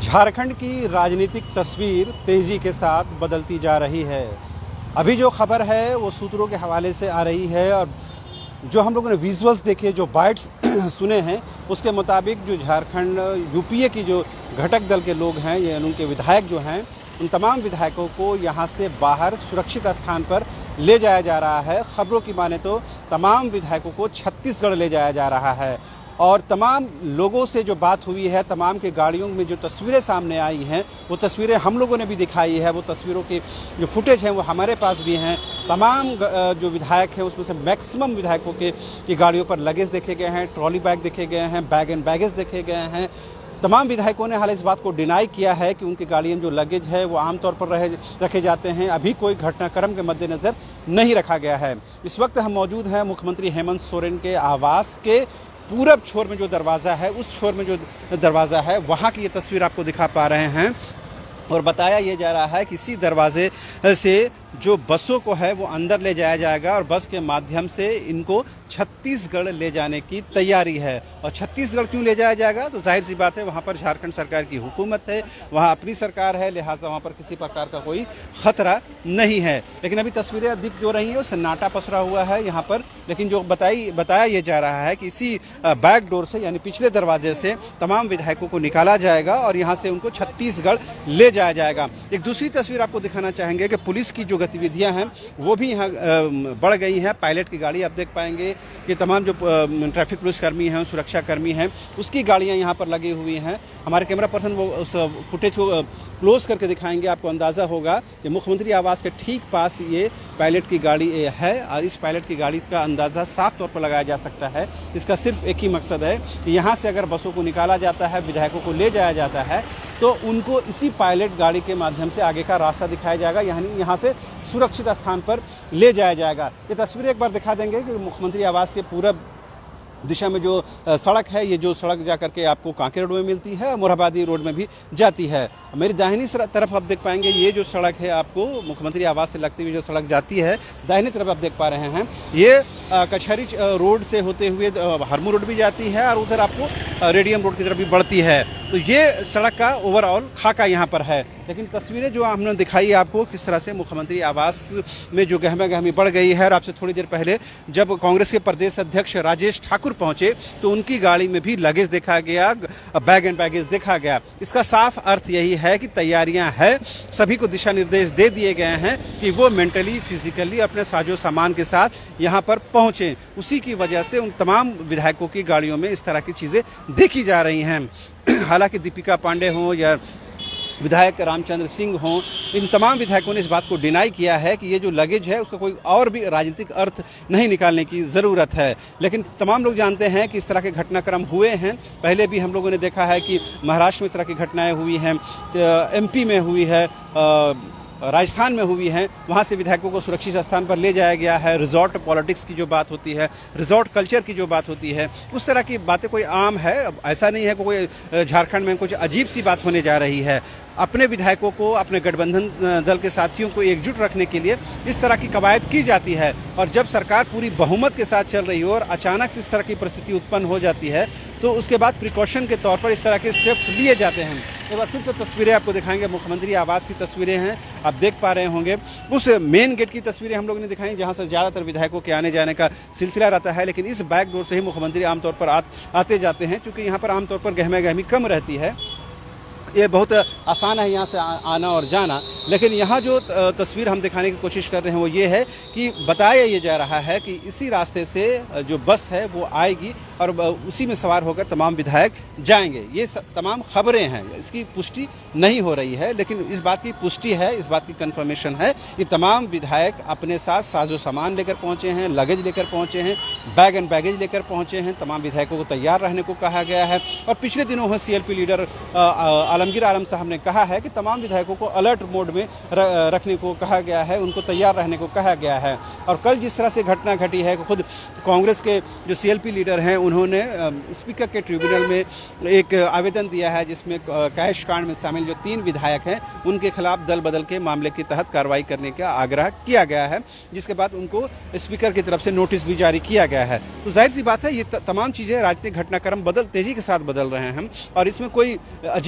झारखंड की राजनीतिक तस्वीर तेजी के साथ बदलती जा रही है। अभी जो खबर है वो सूत्रों के हवाले से आ रही है और जो हम लोगों ने विजुअल्स देखे, जो बाइट्स सुने हैं, उसके मुताबिक जो झारखंड यूपीए की जो घटक दल के लोग हैं, ये उनके विधायक जो हैं, उन तमाम विधायकों को यहाँ से बाहर सुरक्षित स्थान पर ले जाया जा रहा है। खबरों की माने तो तमाम विधायकों को छत्तीसगढ़ ले जाया जा रहा है और तमाम लोगों से जो बात हुई है, तमाम के गाड़ियों में जो तस्वीरें सामने आई हैं, वो तस्वीरें हम लोगों ने भी दिखाई है। वो तस्वीरों की जो फुटेज हैं वो हमारे पास भी हैं। तमाम जो विधायक हैं उसमें से मैक्सिमम विधायकों की गाड़ियों पर लगेज देखे गए हैं, ट्रॉली बैग देखे गए हैं, बैग एंड बैगेज देखे गए हैं। तमाम विधायकों ने हाल इस बात को डिनाई किया है कि उनकी गाड़ियों में जो लगेज है वो आमतौर पर रखे जाते हैं। अभी कोई घटनाक्रम के मद्देनज़र नहीं रखा गया है। इस वक्त हम मौजूद हैं मुख्यमंत्री हेमंत सोरेन के आवास के पूरब छोर में जो दरवाज़ा है, उस छोर में जो दरवाज़ा है वहाँ की ये तस्वीर आपको दिखा पा रहे हैं। और बताया ये जा रहा है कि इसी दरवाजे से जो बसों को है वो अंदर ले जाया जाएगा और बस के माध्यम से इनको छत्तीसगढ़ ले जाने की तैयारी है। और छत्तीसगढ़ क्यों ले जाया जाएगा? तो जाहिर सी बात है, वहाँ पर झारखंड सरकार की हुकूमत है, वहाँ अपनी सरकार है, लिहाजा वहाँ पर किसी प्रकार का कोई खतरा नहीं है। लेकिन अभी तस्वीरें दिख जो रही हैं सन्नाटा पसरा हुआ है यहाँ पर। लेकिन जो बताया ये जा रहा है कि इसी बैक डोर से, यानी पिछले दरवाजे से तमाम विधायकों को निकाला जाएगा और यहाँ से उनको छत्तीसगढ़ ले जाया जाएगा। एक दूसरी तस्वीर आपको दिखाना चाहेंगे कि पुलिस की जो गतिविधियां हैं वो भी यहाँ बढ़ गई हैं। पायलट की गाड़ी आप देख पाएंगे कि तमाम जो ट्रैफिक पुलिसकर्मी हैं, सुरक्षा कर्मी हैं, उसकी गाड़ियां यहाँ पर लगी हुई हैं। हमारे कैमरा पर्सन वो उस फुटेज को क्लोज करके दिखाएंगे, आपको अंदाज़ा होगा कि मुख्यमंत्री आवास के ठीक पास ये पायलट की गाड़ी है और इस पायलट की गाड़ी का अंदाज़ा साफ तौर पर लगाया जा सकता है। इसका सिर्फ एक ही मकसद है कि यहाँ से अगर बसों को निकाला जाता है, विधायकों को ले जाया जाता है, तो उनको इसी पायलट गाड़ी के माध्यम से आगे का रास्ता दिखाया जाएगा, यानी यहाँ से सुरक्षित स्थान पर ले जाया जाएगा। ये तस्वीरें एक बार दिखा देंगे कि मुख्यमंत्री आवास के पूरब दिशा में जो सड़क है, ये जो सड़क जा करके आपको कांकेर रोड में मिलती है, मोरहाबादी रोड में भी जाती है। मेरी दाहिनी तरफ आप देख पाएंगे ये जो सड़क है, आपको मुख्यमंत्री आवास से लगती हुई जो सड़क जाती है, दाहिनी तरफ आप देख पा रहे हैं, ये कचहरी रोड से होते हुए हरमू रोड भी जाती है और उधर आपको रेडियम रोड की तरफ भी बढ़ती है। तो ये सड़क का ओवरऑल खाका यहाँ पर है। लेकिन तस्वीरें जो हमने दिखाई आपको किस तरह से मुख्यमंत्री आवास में जो गहमा गहमी बढ़ गई है। और आपसे थोड़ी देर पहले जब कांग्रेस के प्रदेश अध्यक्ष राजेश ठाकुर पहुंचे तो उनकी गाड़ी में भी लगेज देखा गया, बैग एंड बैगेज देखा गया। इसका साफ अर्थ यही है कि तैयारियां हैं, सभी को दिशा निर्देश दे दिए गए हैं कि वो मेंटली फिजिकली अपने साजो सामान के साथ यहाँ पर पहुंचे। उसी की वजह से उन तमाम विधायकों की गाड़ियों में इस तरह की चीजें देखी जा रही हैं। हालांकि दीपिका पांडे हों या विधायक रामचंद्र सिंह हों, इन तमाम विधायकों ने इस बात को डिनाई किया है कि ये जो लगेज है उसका कोई और भी राजनीतिक अर्थ नहीं निकालने की ज़रूरत है। लेकिन तमाम लोग जानते हैं कि इस तरह के घटनाक्रम हुए हैं। पहले भी हम लोगों ने देखा है कि महाराष्ट्र में इस तरह की घटनाएं हुई हैं, एमपी में हुई है, राजस्थान में हुई है। वहाँ से विधायकों को सुरक्षित स्थान पर ले जाया गया है। रिजॉर्ट पॉलिटिक्स की जो बात होती है, रिजॉर्ट कल्चर की जो बात होती है, उस तरह की बातें कोई आम है। ऐसा नहीं है कि कोई झारखंड में कुछ अजीब सी बात होने जा रही है। अपने विधायकों को, अपने गठबंधन दल के साथियों को एकजुट रखने के लिए इस तरह की कवायद की जाती है। और जब सरकार पूरी बहुमत के साथ चल रही हो और अचानक से इस तरह की परिस्थिति उत्पन्न हो जाती है तो उसके बाद प्रिकॉशन के तौर पर इस तरह के स्टेप लिए जाते हैं। एक बार फिर से तस्वीरें आपको दिखाएंगे, मुख्यमंत्री आवास की तस्वीरें हैं, आप देख पा रहे होंगे। उस मेन गेट की तस्वीरें हम लोगों ने दिखाई जहां से ज़्यादातर विधायकों के आने जाने का सिलसिला रहता है। लेकिन इस बैक डोर से ही मुख्यमंत्री आमतौर पर आते जाते हैं, क्योंकि यहाँ पर आमतौर पर गहमा गहमी कम रहती है। ये बहुत आसान है यहाँ से आना और जाना। लेकिन यहाँ जो तस्वीर हम दिखाने की कोशिश कर रहे हैं वो ये है कि बताया ये जा रहा है कि इसी रास्ते से जो बस है वो आएगी और उसी में सवार होकर तमाम विधायक जाएंगे। ये तमाम खबरें हैं, इसकी पुष्टि नहीं हो रही है, लेकिन इस बात की पुष्टि है, इस बात की कंफर्मेशन है कि तमाम विधायक अपने साथ साजो सामान लेकर पहुँचे हैं, लगेज लेकर पहुँचे हैं, बैग एंड बैगेज लेकर पहुँचे हैं। तमाम विधायकों को तैयार रहने को कहा गया है। और पिछले दिनों में CLP लीडर आलमगीर आलम साहब ने कहा है कि तमाम विधायकों को अलर्ट मोड में रखने को कहा गया है, उनको तैयार रहने को कहा गया है। और कल जिस तरह से घटना घटी है, खुद कांग्रेस के जो CLP लीडर हैं उन्होंने स्पीकर के ट्रिब्यूनल में एक आवेदन दिया है जिसमें कैश कांड में शामिल जो 3 विधायक हैं उनके खिलाफ दल बदल के मामले के तहत कार्रवाई करने का आग्रह किया गया है, जिसके बाद उनको स्पीकर की तरफ से नोटिस भी जारी किया गया है। तो जाहिर सी बात है ये तमाम चीज़ें राजनीतिक घटनाक्रम तेजी के साथ बदल रहे हैं और इसमें कोई अजीब सी बात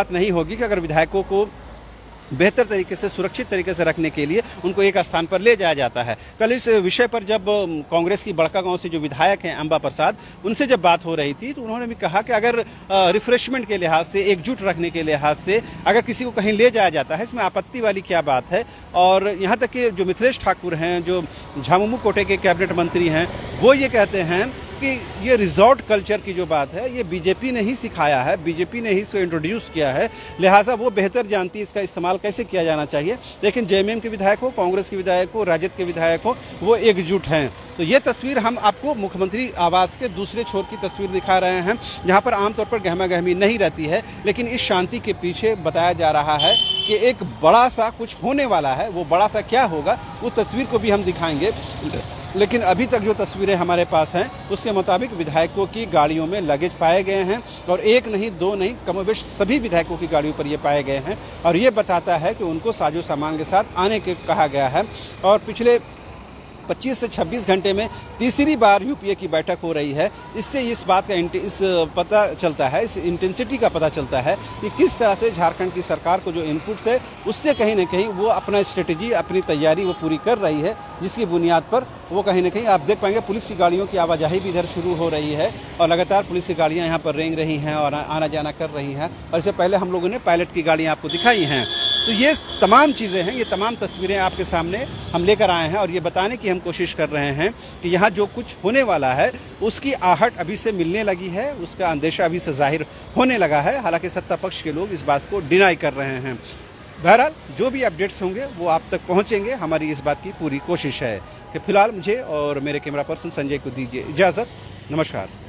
बात नहीं होगी कि अगर विधायकों को बेहतर तरीके से, सुरक्षित तरीके से रखने के लिए उनको एक स्थान पर ले जाया जाता है। कल इस विषय पर जब कांग्रेस की बड़का गांव से जो विधायक हैं अंबा प्रसाद, उनसे जब बात हो रही थी तो उन्होंने भी कहा कि अगर रिफ्रेशमेंट के लिहाज से, एकजुट रखने के लिहाज से अगर किसी को कहीं ले जाया जाता है, इसमें आपत्ति वाली क्या बात है। और यहाँ तक कि जो मिथिलेश ठाकुर हैं, जो झामुमो कोटे के कैबिनेट मंत्री हैं, वो ये कहते हैं कि ये रिजॉर्ट कल्चर की जो बात है, ये बीजेपी ने ही सिखाया है, बीजेपी ने ही इसको इंट्रोड्यूस किया है, लिहाजा वो बेहतर जानती है इसका इस्तेमाल कैसे किया जाना चाहिए। लेकिन जेएमएम के विधायक हो, कांग्रेस के विधायक हो, राजद के विधायक हो, वो एकजुट हैं। तो ये तस्वीर हम आपको मुख्यमंत्री आवास के दूसरे छोर की तस्वीर दिखा रहे हैं, जहां पर आमतौर पर गहमा गहमी नहीं रहती है, लेकिन इस शांति के पीछे बताया जा रहा है कि एक बड़ा सा कुछ होने वाला है। वो बड़ा सा क्या होगा, वो तस्वीर को भी हम दिखाएंगे। लेकिन अभी तक जो तस्वीरें हमारे पास हैं, उसके मुताबिक विधायकों की गाड़ियों में लगेज पाए गए हैं, और एक नहीं, दो नहीं, कमोबेश सभी विधायकों की गाड़ियों पर ये पाए गए हैं। और ये बताता है कि उनको साजो सामान के साथ आने के कहा गया है। और पिछले 25 से 26 घंटे में तीसरी बार यूपीए की बैठक हो रही है। इससे इस बात का पता चलता है, इस इंटेंसिटी का पता चलता है कि किस तरह से झारखंड की सरकार को जो इनपुट्स है, उससे कहीं ना कहीं वो अपना स्ट्रेटेजी, अपनी तैयारी वो पूरी कर रही है, जिसकी बुनियाद पर वो कहीं ना कहीं आप देख पाएंगे पुलिस की गाड़ियों की आवाजाही भी इधर शुरू हो रही है, और लगातार पुलिस की गाड़ियाँ यहाँ पर रेंग रही हैं और आना जाना कर रही हैं। और इससे पहले हम लोगों ने पायलट की गाड़ियाँ आपको दिखाई हैं। तो ये तमाम चीज़ें हैं, ये तमाम तस्वीरें आपके सामने हम लेकर आए हैं, और ये बताने की हम कोशिश कर रहे हैं कि यहाँ जो कुछ होने वाला है उसकी आहट अभी से मिलने लगी है, उसका अंदेशा अभी से जाहिर होने लगा है। हालांकि सत्ता पक्ष के लोग इस बात को डिनाई कर रहे हैं। बहरहाल जो भी अपडेट्स होंगे वो आप तक पहुँचेंगे, हमारी इस बात की पूरी कोशिश है। कि फिलहाल मुझे और मेरे कैमरा पर्सन संजय को दीजिए इजाज़त। नमस्कार।